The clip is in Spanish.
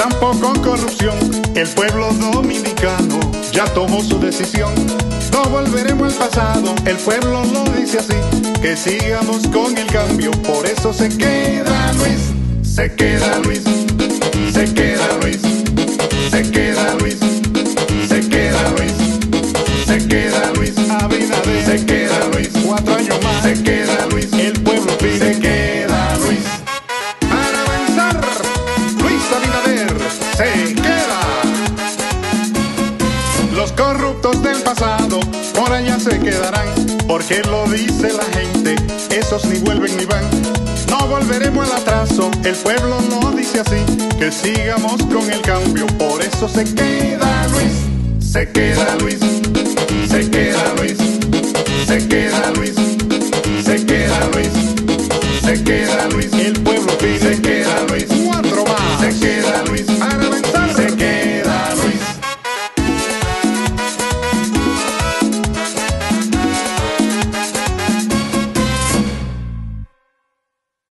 tampoco corrupción. El pueblo dominicano ya tomó su decisión. No volveremos al pasado, el pueblo lo dice así, que sigamos con el cambio, por eso se queda Luis, se queda Luis, se queda Luis, se queda Luis, se queda Luis, se queda Luis Abinader, se queda Luis, 4 años más, se queda Luis, el pueblo pide, se queda Luis. Para avanzar, Luis Abinader se queda. Los corruptos del pasado por allá se quedarán, porque lo dice la gente, esos ni vuelven ni van. No volveremos al atraso, el pueblo lo dice así, que sigamos con el cambio, por eso se queda Luis, se queda Luis, se queda